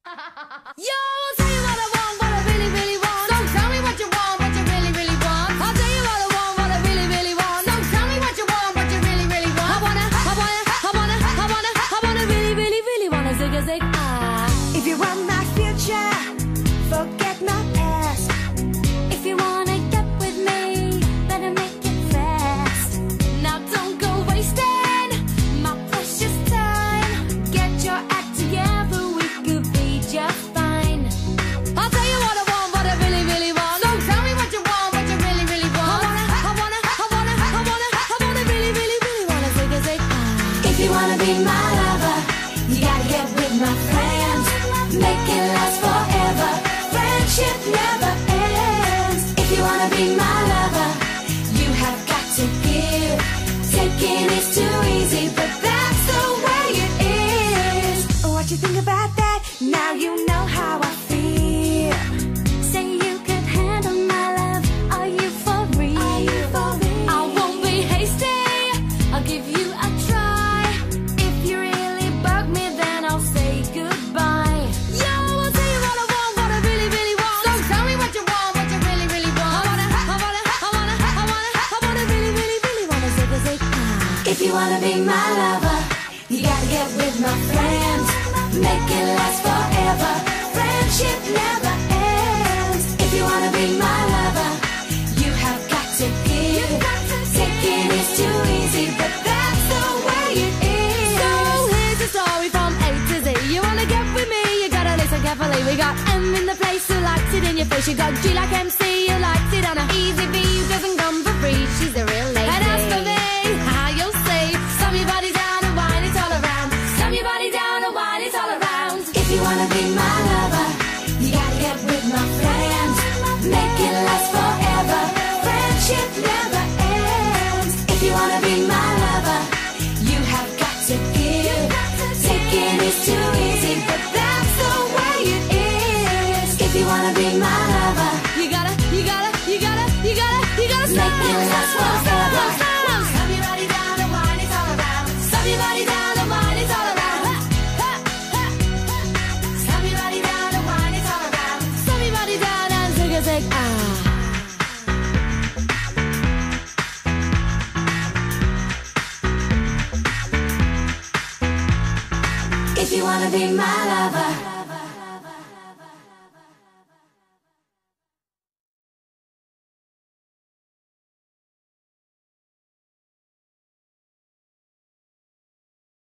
Yo, I'll tell you what I want, what I really, really want. So tell me what you want, what you really, really want. I'll tell you what I want, what I really, really want. So tell me what you want, what you really, really want. I wanna really, really, really wanna zig a zig. If you want my future, forget my past. If you wanna get with me, better make it fast. Now don't go wasting my precious time. Get your act together, we could be just fine. I'll tell you what I want, what I really, really want. So tell me what you want, what you really, really want. I wanna really, really, really wanna zig a zig. If you wanna be my lover, you gotta get with my friends. Make it last forever. Friendship never ends. If you wanna be my lover, you have got to give. Taking is too easy, but that's the way it is. What you think about that? Now you know how I feel. Say you could handle my love. Are you for real? I won't be hasty. I'll give you a try. If you really bug me, then I'll say goodbye. Yo, I'll tell you what I want, what I really, really want. So tell me what you want, what you really, really want. I wanna really, really, really wanna zig a zig. If you wanna be my lover, you gotta get with my friends. Make it last forever. Friendship never ends. If you wanna be my lover, you have got to give. Taking is too easy, but that's the way it is. So here's the story from A to Z. You wanna get with me, you gotta listen carefully. We got M in the place who likes it in your face. You got G like MC, who likes it on a easy V, who doesn't come for free. She's a real lady. And as for me, how you'll see, slam your body down and wine it all around. Slam your body down and wine it all around. If you wanna be my lover, you gotta get with my friends. Make it last forever. Friendship never ends. If you wanna be my lover, you have got to give. Taking is too easy, but that's the way it is. If you wanna be my lover, You gotta make it last forever. Slam your body down and wine it all around. Slam your body down and wine it all around. Slam your body down and wine it all around. Slam your body down and zig a zig. If you wanna be my lover,